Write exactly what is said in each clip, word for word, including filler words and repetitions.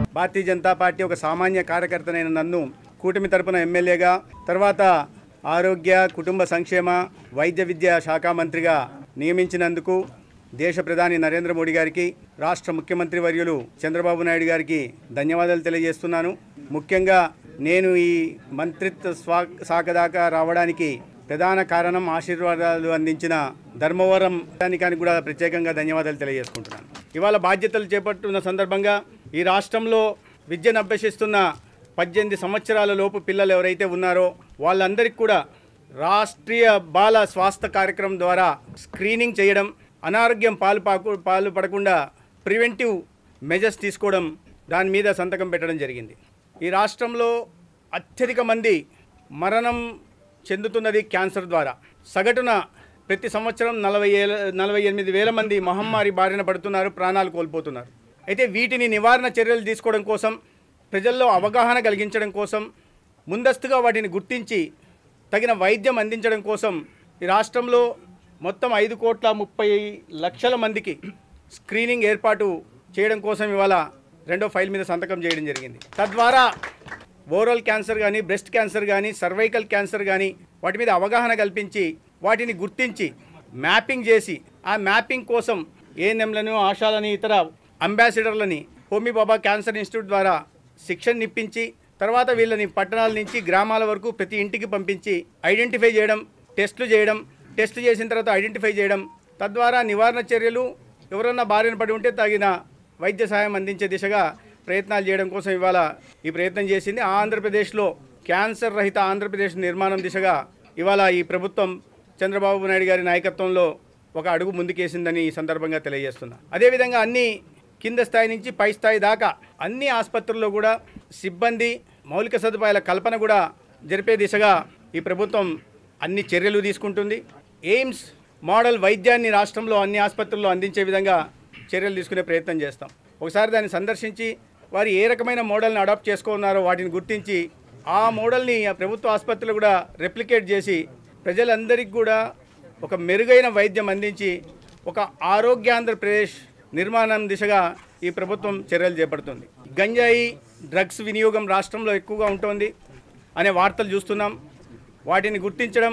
Bharatiya Janata party ఒక సామాన్య కార్యకర్తనైన నన్ను కూటమి తరపున ఎమ్మెల్యేగా, తర్వాత ఆరోగ్య కుటుంబ సంక్షేమ వైద్య విద్యా శాఖ మంత్రిగా నియమించినందుకు దేశ ప్రధాని నరేంద్ర మోడీ గారికి, రాష్ట్ర ముఖ్యమంత్రి వర్యులు చంద్రబాబు నాయుడు గారికి ధన్యవాదాలు తెలియజేస్తున్నాను. ముఖ్యంగా నేను ఈ మంత్రిత్వ శాఖ దాకా రావడానికి ప్రధాన కారణం ఆశీర్వాదాలు అందించిన ధర్మవరం దానికి కూడా ప్రత్యేకంగా ధన్యవాదాలు తెలియజేసుకుంటున్నాను. ఇవాళ బాధ్యతలు చేపట్టున్న సందర్భంగా ఈ రాష్ట్రంలో విద్యను అభ్యసిస్తున్న పద్దెనిమిది సంవత్సరాల లోపు పిల్లలు ఎవరైతే ఉన్నారో వాళ్ళందరికీ కూడా రాష్ట్రీయ బాల స్వాస్థ్య కార్యక్రమం ద్వారా స్క్రీనింగ్ చేయడం, అనారోగ్యం పాలు పాకు పాలు పడకుండా ప్రివెంటివ్ మెజర్స్ తీసుకోవడం, దాని మీద సంతకం పెట్టడం జరిగింది. ఈ రాష్ట్రంలో అత్యధిక మంది మరణం చెందుతున్నది క్యాన్సర్ ద్వారా. సగటున ప్రతి సంవత్సరం నలభై ఏళ్ళ నలభై ఎనిమిది వేల మంది మహమ్మారి బారిన పడుతున్నారు, ప్రాణాలు కోల్పోతున్నారు. అయితే వీటిని నివారణ చర్యలు తీసుకోవడం కోసం, ప్రజల్లో అవగాహన కలిగించడం కోసం, ముందస్తుగా వాటిని గుర్తించి తగిన వైద్యం అందించడం కోసం ఈ రాష్ట్రంలో మొత్తం ఐదు కోట్ల ముప్పై లక్షల మందికి స్క్రీనింగ్ ఏర్పాటు చేయడం కోసం ఇవాళ రెండో ఫైల్ మీద సంతకం చేయడం జరిగింది. తద్వారా ఓరల్ క్యాన్సర్ కానీ, బ్రెస్ట్ క్యాన్సర్ కానీ, సర్వైకల్ క్యాన్సర్ కానీ వాటి మీద అవగాహన కల్పించి వాటిని గుర్తించి మ్యాపింగ్ చేసి ఆ మ్యాపింగ్ కోసం ఏఎన్ఎంలను, ఆశాలని, ఇతర అంబాసిడర్లని హోమీ బాబా క్యాన్సర్ ఇన్స్టిట్యూట్ ద్వారా శిక్షణ ఇప్పించి తర్వాత వీళ్ళని పట్టణాల నుంచి గ్రామాల వరకు ప్రతి ఇంటికి పంపించి ఐడెంటిఫై చేయడం, టెస్టులు చేయడం, టెస్ట్ చేసిన తర్వాత ఐడెంటిఫై చేయడం, తద్వారా నివారణ చర్యలు, ఎవరన్నా బారిన పడి ఉంటే తగిన వైద్య సహాయం అందించే దిశగా ప్రయత్నాలు చేయడం కోసం ఇవాళ ఈ ప్రయత్నం చేసింది. ఆంధ్రప్రదేశ్లో క్యాన్సర్ రహిత ఆంధ్రప్రదేశ్ నిర్మాణం దిశగా ఇవాళ ఈ ప్రభుత్వం చంద్రబాబు నాయుడు గారి నాయకత్వంలో ఒక అడుగు ముందుకేసిందని ఈ సందర్భంగా తెలియజేస్తున్నా. అదేవిధంగా అన్ని కింద స్థాయి నుంచి పై స్థాయి దాకా అన్ని ఆసుపత్రుల్లో కూడా సిబ్బంది, మౌలిక సదుపాయాల కల్పన కూడా జరిపే దిశగా ఈ ప్రభుత్వం అన్ని చర్యలు తీసుకుంటుంది. ఎయిమ్స్ మోడల్ వైద్యాన్ని రాష్ట్రంలో అన్ని ఆసుపత్రుల్లో అందించే విధంగా చర్యలు తీసుకునే ప్రయత్నం చేస్తాం. ఒకసారి దాన్ని సందర్శించి వారు ఏ రకమైన మోడల్ని అడాప్ట్ చేసుకున్నారో వాటిని గుర్తించి ఆ మోడల్ని ప్రభుత్వ ఆసుపత్రులు కూడా రెప్లికేట్ చేసి ప్రజలందరికీ కూడా ఒక మెరుగైన వైద్యం అందించి ఒక ఆరోగ్యాంధ్రప్రదేశ్ నిర్మాణం దిశగా ఈ ప్రభుత్వం చర్యలు చేపడుతుంది. గంజాయి డ్రగ్స్ వినియోగం రాష్ట్రంలో ఎక్కువగా ఉంటుంది అనే వార్తలు చూస్తున్నాం. వాటిని గుర్తించడం,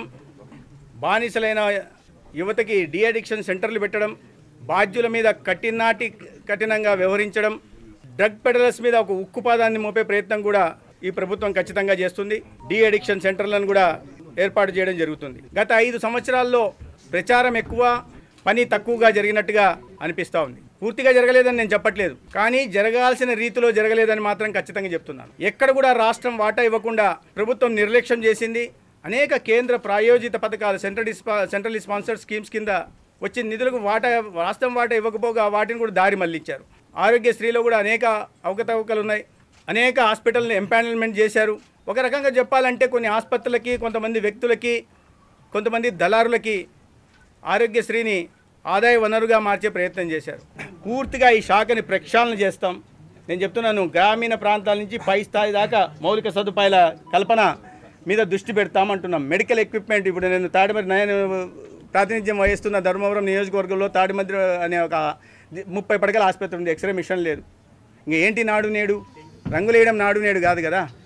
బానిసలైన యువతకి డీ అడిక్షన్ సెంటర్లు పెట్టడం, బాధ్యుల మీద కఠినాటి కఠినంగా వ్యవహరించడం, డ్రగ్ పెడలర్స్ మీద ఒక ఉక్కుపాదాన్ని మోపే ప్రయత్నం కూడా ఈ ప్రభుత్వం ఖచ్చితంగా చేస్తుంది. డీ అడిక్షన్ సెంటర్లను కూడా ఏర్పాటు చేయడం జరుగుతుంది. గత ఐదు సంవత్సరాల్లో ప్రచారం ఎక్కువ, పని తక్కువగా జరిగినట్టుగా అనిపిస్తూ ఉంది. పూర్తిగా జరగలేదని నేను చెప్పట్లేదు, కానీ జరగాల్సిన రీతిలో జరగలేదని మాత్రం ఖచ్చితంగా చెప్తున్నాను. ఎక్కడ కూడా రాష్ట్రం వాటా ఇవ్వకుండా ప్రభుత్వం నిర్లక్ష్యం చేసింది. అనేక కేంద్ర ప్రాయోజిత పథకాలు, సెంట్రల్ సెంట్రల్ స్పాన్సర్డ్ స్కీమ్స్ కింద వచ్చిన నిధులకు వాటా రాష్ట్రం వాటా ఇవ్వకపోగా వాటిని కూడా దారి మళ్లించారు. ఆరోగ్యశ్రీలో కూడా అనేక అవకతవకలు ఉన్నాయి. అనేక హాస్పిటల్ని ఎంపానల్మెంట్ చేశారు. ఒక రకంగా చెప్పాలంటే కొన్ని ఆసుపత్రులకి, కొంతమంది వ్యక్తులకి, కొంతమంది దళారులకి ఆరోగ్యశ్రీని ఆదాయ వనరుగా మార్చే ప్రయత్నం చేశారు. పూర్తిగా ఈ శాఖని ప్రక్షాళన చేస్తాం. నేను చెప్తున్నాను, గ్రామీణ ప్రాంతాల నుంచి పై స్థాయి దాకా మౌలిక సదుపాయాల కల్పన మీద దృష్టి పెడతామంటున్నాం. మెడికల్ ఎక్విప్మెంట్, ఇప్పుడు నేను తాడిమద్రి నేను ప్రాతినిధ్యం వహిస్తున్న ధర్మవరం నియోజకవర్గంలో తాడిమద్రి అనే ఒక ముప్పై పడకల ఆసుపత్రి ఉంది. ఎక్స్రే మిషన్ లేదు. ఇంక ఏంటి నాడు నేడు? రంగులేయడం నాడు నేడు కాదు కదా.